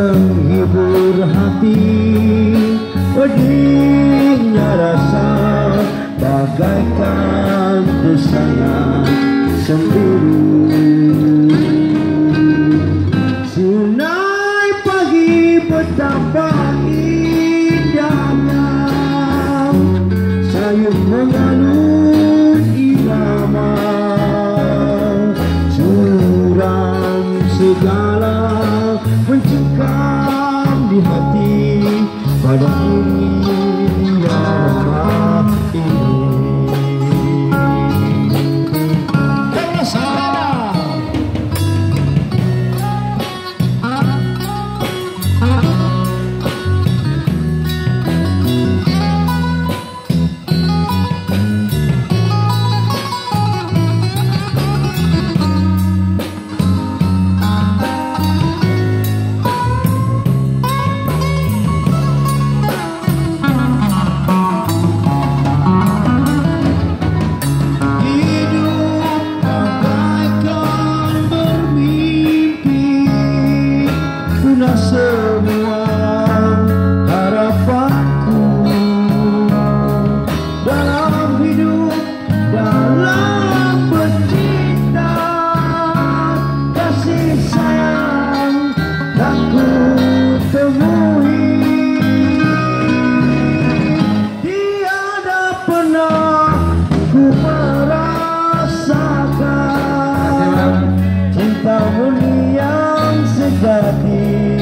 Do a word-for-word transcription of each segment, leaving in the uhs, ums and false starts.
menghibur hati, pedihnya rasa bagaikan busana sendiri. Sunai pagi betapa indahnya, sayup mengalun irama, curang segala mencengkam di hati pada diri yang lemah ini. Semua harapanku dalam hidup, dalam bercinta, kasih sayang tak ku temui. Tiada pernah ku merasakan cinta murni yang sejati.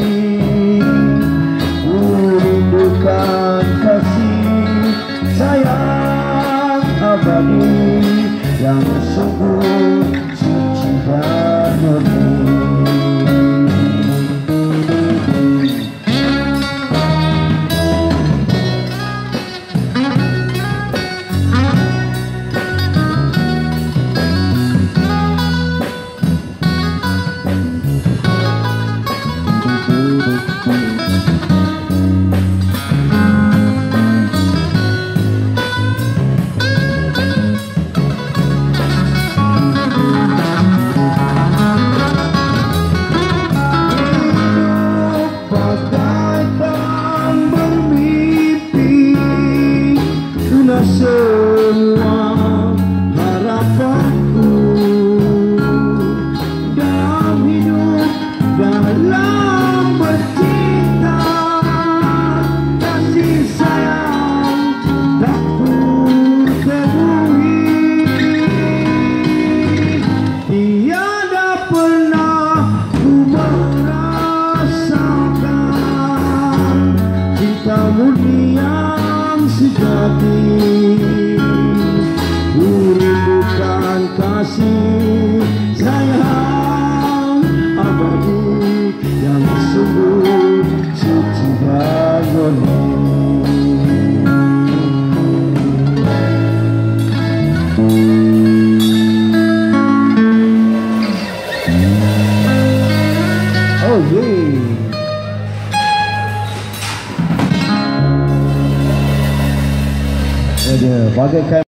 Bukan kasih sayang abadi yang sungguh suci dan murni. Semua harapanku dalam hidup, dalam bercinta, kasih sayang tak ku temui. Tiada pernah ku merasakan cinta murni yang sejati. Bukan kasih sayang abadi yang sungguh suci dan murni. Oh yeah. Ada bagaikan